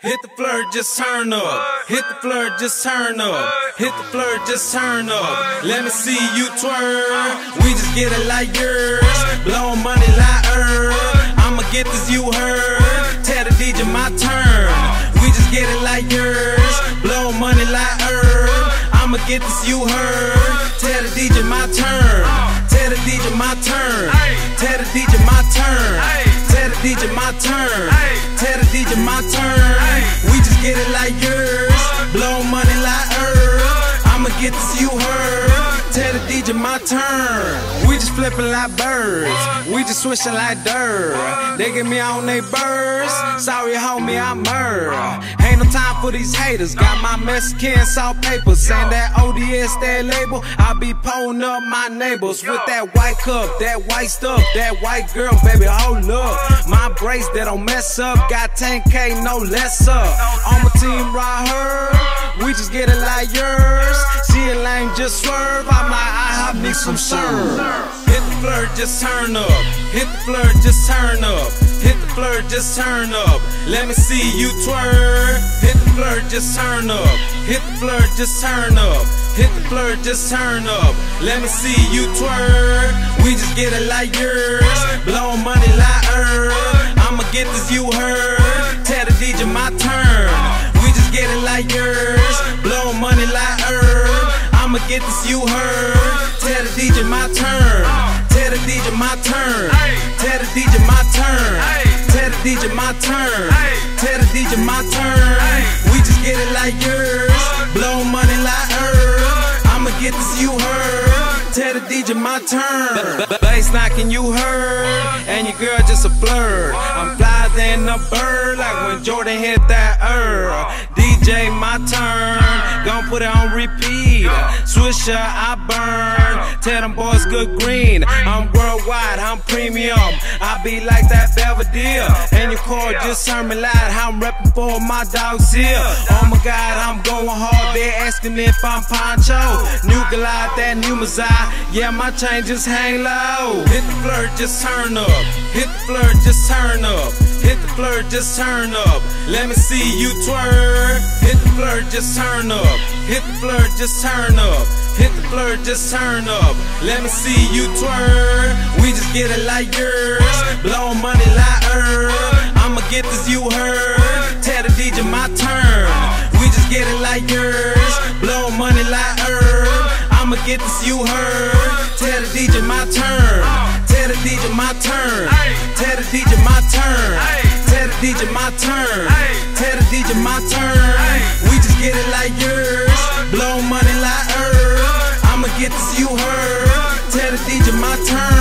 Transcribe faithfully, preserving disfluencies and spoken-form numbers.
Hit the flirt, just turn up. Hit the flirt, just turn up. Hit the flirt, just turn up. Let me see you twerk. We just get it like yours. Blow money like Earl. I'ma get this, you heard. Tell the D J my turn. We just get it like yours. Blow money like Earl. I'ma get this, you heard. Tell the D J my turn. Tell the D J my turn. Tell the D J my turn. Tell the D J my turn. Tell the D J my turn. We just get it like yours. Blow money like Earl. I'ma get this, you heard. Tell the D J my turn. We just flipping like birds. We just swishing like dirt. They get me on they birds. Sorry homie, I'm murder. Ain't no time for these haters. Got my Mexican salt paper. Saying that O D S, that label. I be pulling up my neighbors with that white cup, that white stuff, that white girl, baby, hold up. My brace that don't mess up. Got ten K, no less up. On my team right here. We just get it like yours. See a lane, just swerve. I'm like, I have need some serve. Hit the flirt, just turn up. Hit the flirt, just turn up. Hit the flirt, just turn up. Let me see you twerk. Hit the flirt, just turn up. Hit the flirt, just turn up. Hit the flirt, just turn up. Let me see you twerk. We just get it like yours. Blow money like Earl. I'ma get this, you heard. Tell the D J my turn. We just get it like yours. Blow money like Earl. I'ma get this, you heard. Tell the D J my turn. Tell the D J my turn. Tell the D J my turn. Tell the D J my turn. Tell the D J my turn. We just get it like yours. Blow money like Earl. I'ma get this, you heard. Tell the D J my turn. Bass knocking, you heard. And your girl just a flirt. I'm flyer than a bird, like when Jordan hit that Earl. D J my turn. Gon' put it on repeat. Swisher, I burn. Tell them boys good green. I'm worldwide, I'm premium. I be like that Belvedere. And your core just turn me loud. I'm reppin' for my dogs here. Oh my God, I'm going hard. They asking if I'm Poncho. New Glide, that new Mazai. Yeah, my chain just hang low. Hit the flirt, just turn up. Hit the flirt, just turn up. Hit the flirt, just turn up. Let me see you twerk. Hit the flirt, just turn up. Hit the flirt, just turn up. Hit the flirt, just turn up. Let me see you twerk. We just get it like yours. Blow money like Earl. I'ma get this, you heard. Tell the D J my turn. We just get it like yours. Blow money like Earl. I'ma get this, you heard. Tell the D J my turn. Tell the D J my turn. Tell the D J my turn. Tell the D J my turn. Tell the D J my turn. We just get it like yours. Blow money like Earl. I'ma get this, you heard. Tell the D J my turn.